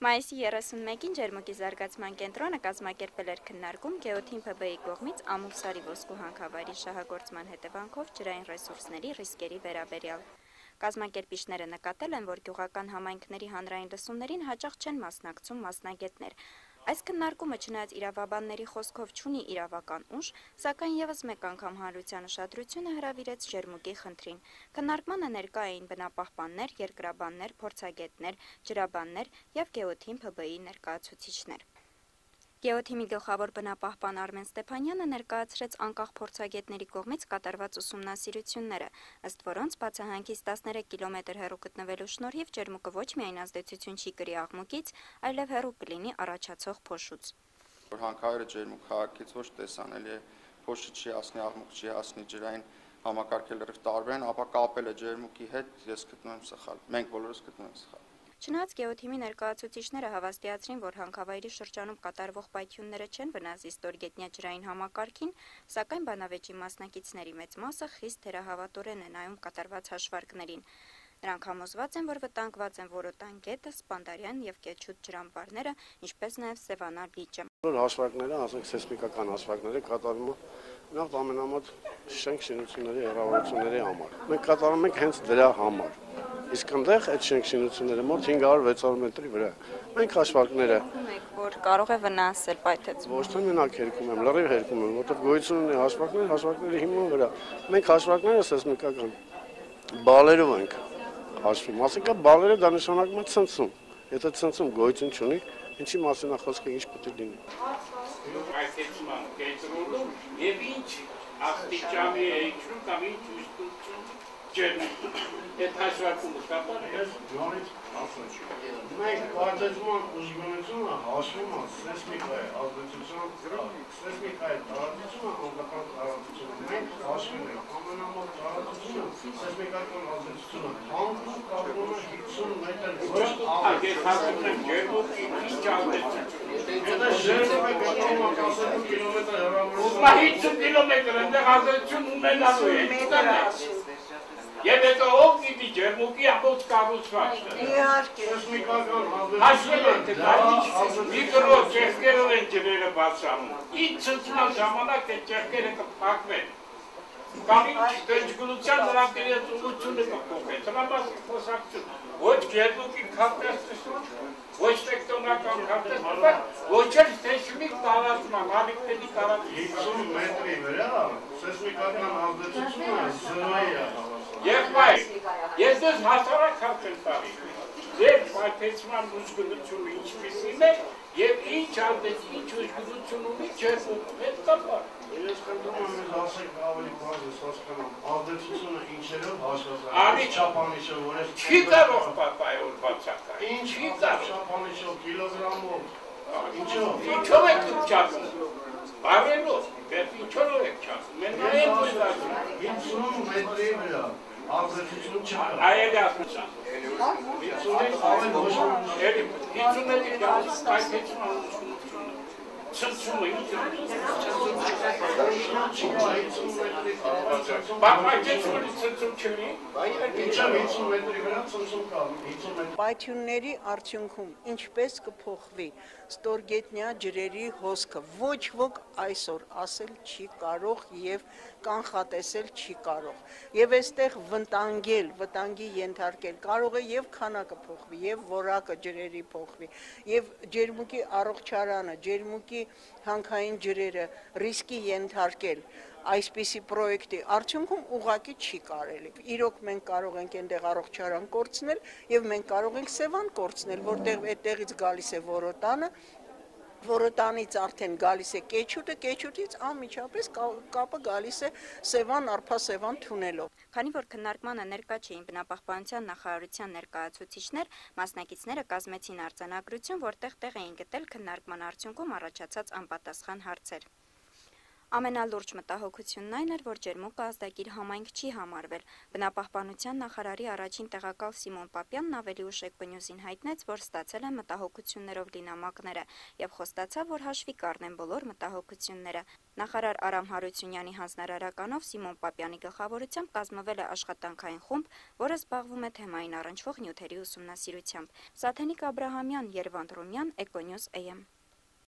Մայիսի 31-ին Ջերմուկի զարգացման կենտրոնը կազմակերպել էր քննարկում Գեոթին ՓԲ-ի կողմից Ամուլսարի ոսկու հանքավայրի շահագործման հետևանքով ջրային ռեսուրսների ռիսկերի վերաբերյալ։ Կազմակերպիչները նկատել են, որ գյուղական համայնքների հանրային լսումներին հաճախ չեն մասնակցում մասնագետներ։ Այս քննարկումը չնայած իրավաբանների խոսքով չունի իրավական ուժ, սակայն ևս մեկ անգամ հանրության ուշադրությունը հրավիրեց Ջերմուկի խնդրին։ Քննարկմանը ներկա էին բնապահպաններ, երկրաբաններ, փորձագետներ, ջրաբաններ և Գեոթին ՓԲ-ի ներկայացուցիչներ։ Գեոթիմի գլխավոր բնապահպան Արմեն Ստեփանյանը ներկայացրեց անկախ փորձագետների կողմից կատարված ուսումնասիրությունները, ըստ որոնց բացահանքից 13 կիլոմետր հեռու գտնվելու շնորհիվ Ջերմուկը ոչ միայն ազդեցություն չի կրի աղմուկից, այլև հեռու կլինի առաջացող փոշուց։ Հանքավայրը Ջերմուկ քաղաքից ոչ տեսանելի է, փոշի չի հասնի, աղմուկ չի հասնի, ջրային համակարգը լրիվ տարբեր են, ապա կապելը Ջերմուկի հետ ես գտնում եմ սխալ, մենք բոլորս գտնում ենք սխալ։ Չնայած Գեոթիմի ներկայացուցիչները հավաստիացրին, որ հանքավայրի շրջանում կատարվող պայթյունները չեն վնասի ստորգետնյա ջրային համակարգին, սակայն բանավեճի մասնակիցների մեծ մասը խիստ թերահավատորեն է նայում կատարված հաշվարկներին։ Նրանք համոզված են, որ վտանգված են Որոտան գետը, Սպանդարյան և Կեչուտ ջրամբարները, ինչպես նաև Սևանա լիճը։ Հաշվարկները, ասենք սեյսմիկական հաշվարկները կատարվում նախ ամենամոտ շենք շինությունների հեռավորությունների համար։ Մենք կատարում ենք հենց դրա համար։ Իսկ այնտեղ այդ շենք շինությունները մոտ 500-600 մետրի վրա։ Մենք հաշվարկները որ կարող է վնասել պայթեցումը։ Ոչ թե մենակ հերքում եմ, լրիվ հերքում եմ, որտեղ գոյություն ունի հաշվարկների հիման վրա։ Մենք հաշվարկները սեյսմիկական բալերով ենք հաշվում, ասիկա բալերը դա նշանակում է ցնցում։ Եթե ցնցում գոյություն չունի, ինչի մասին է խոսքը, ինչ պետք է լինի։ Այսեցման կենտրոնում եւ ինչ աստիճանի է իջնում կամ ինչ ուստություն ջերմուկ։ Այդ հաշվարկումը կապան է։ Մենք պատերազմական ուժգնությունը հաշվում է սեյսմիկայի ազդեցության, սեյսմիկայի տարածությունը, անկական տարածությունը։ Մենք հաշվում ենք ամենամոտ տարածությունը, սեյսմիկական ազդեցությունը, հանքում կապվում է 50 մետր ոչ ավելի։ Ես հասնում եմ Ջերմուկի ինչ ազդեցություն։ Եթե Ջերմուկը գտնվում է 12 կիլոմետր հեռավորությամբ, 50 կիլոմետր այնտեղ ազդեցություն ունենալու է։ Եվ հետո ով գիտի Ջերմուկի ամբողջ կառուցվածքը։ իհարկե, սեյսմիկական Հաշվել են թե դա միկրո ճեղքերով են ջրերը բարձրանում։ Ինչ ցնցման ժամանակ այդ ճեղքերը կփակվեն։ Կամ ինչ դժգլության նրանք իրենց ուղղությունը կփոխեն։ Դրա մասին խոսակցություն։ Ոչ Ջերմուկի քարտեզը, ոչ տեկտոնական քարտեզը, ոչ էլ սեյսմիկ տարածման, հավիտենի տարածման 50 մետրի վրա սեյսմիկական ազդեցությունը 0 է։ Եղբայր, ես դες հասարակ հարցեմ տալի, ձեր պայթեցման ուժգնությունը ինչպիսին է և ինչ անդեց, ինչ ուժգնություն ունի Ջերմուկում, հետ կապար։ Ես կնդում եմ ասեք ավելի բազես հասկանամ, ազդեցությունը ինչերով հաշվազար, Անի չապանիշով, որ ես չի կարող պայոր բացակա, Ինչի չապանիշով, կիլոգրամով, ինչով եք դուք չասում, բարելով, ինչով եք չասում, են նայեմ որ ասում, 50 մետրի վրա, ազդեցություն չկա։ այելի ասմության, 50 ավելի ոչ էլի, 50 մետրի պայթեցման ուժգնությունը, ցնցումը Պայթյունների արդյունքում ինչպես կփոխվի ստորգետնյա ջրերի հոսքը, ոչ ոք այսօր ասել չի կարող եւ կանխատեսել չի կարող։ Եվ այստեղ վտանգի ենթարկել կարող է եւ քանակը փոխվի, եւ որակը ջրերի փոխվի, եւ Ջերմուկի առողջարանը, Ջերմուկի հանքային ջրերը ռիսկի ենթարկել այսպիսի պրոյեկտի արդյունքում ուղղակի չի կարելի։ Իրոք մենք կարող ենք այնտեղ առողջարան կորցնել եւ մենք կարող ենք Սևան կորցնել, որտեղ այդտեղից գալիս է Որոտանը, Որոտանից արդեն գալիս է Կեչուտը, Կեչուտից անմիջապես կապը գալիս է Սևան, Արփա-Սևան թունելով։ Քանի որ քննարկմանը ներկա չէին բնապահպանության նախարարության ներկայացուցիչներ, մասնակիցները կազմեցին արձանագրություն, որտեղ տեղ էին գտել քննարկման արդյունքում առաջացած անպատասխան հարցեր։ Ամենալուրջ մտահոգությունն այն էր, որ ջերմուկը ազդագիր համայնք չի համարվել։ Բնապահպանության նախարարի առաջին տեղակալ Սիմոն Պապյանն ավելի ուշ Էկոնյուզին հայտնեց, որ ստացել են մտահոգություններով լինամակները եւ խոստացավ, որ հաշվի կառնեն բոլոր մտահոգությունները։ Նախարար Արամ Հարությունյանի հանձնարարականով Սիմոն Պապյանի գլխավորությամբ կազմվել է աշխատանքային խումբ, որը զբաղվում է թեմային առնչվող նյութերի ուսումնասիրությամբ։ Սաթենիկ Աբրահամյան, Երվանդ Ռումյան, Էկոնյուզ AM։